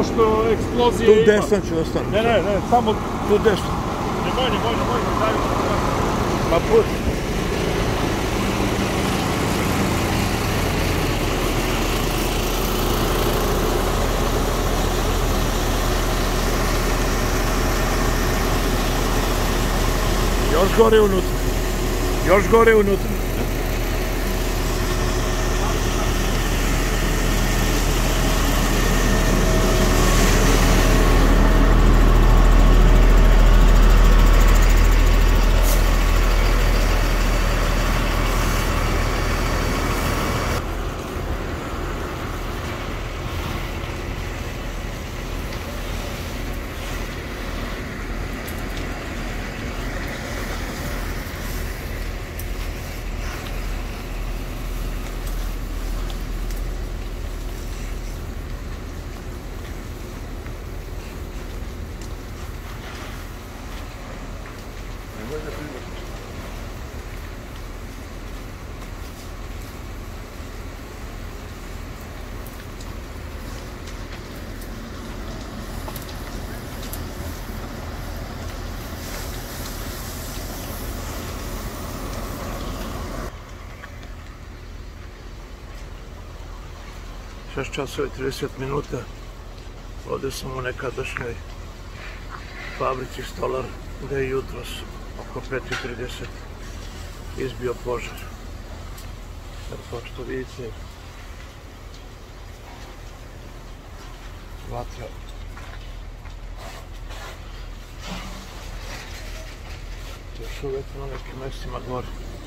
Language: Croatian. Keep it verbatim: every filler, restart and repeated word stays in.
pošto eksplozije Tu ima. desno ću ostati. Ne, ne, ne, samo... Tu desno. Nemoj, nemoj, nemoj, ne daj. Ma put. Još gore unutra. Još gore unutra. šest časova i trideset minuta. Ovdje sam u nekadašnjoj fabrici Stolar, gdje je jutros oko pet i trideset izbio požar. Kao što vidite, vatra još uvijek na nekim mjestima gori.